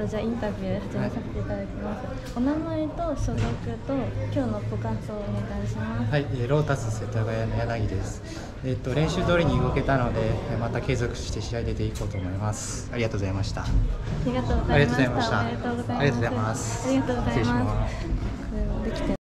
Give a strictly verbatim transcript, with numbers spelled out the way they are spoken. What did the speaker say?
とじゃあインタビュー始めさせていただきます。はい、お名前と所属と今日のご感想をお願いします。 はい、ロータス世田谷の柳です。えっと練習通りに動けたので、また継続して試合出ていこうと思います。ありがとうございました。 ありがとうございました。 ありがとうございました。 おめでとうございます。 ありがとうございます。 ありがとうございます。 失礼します。 これはできて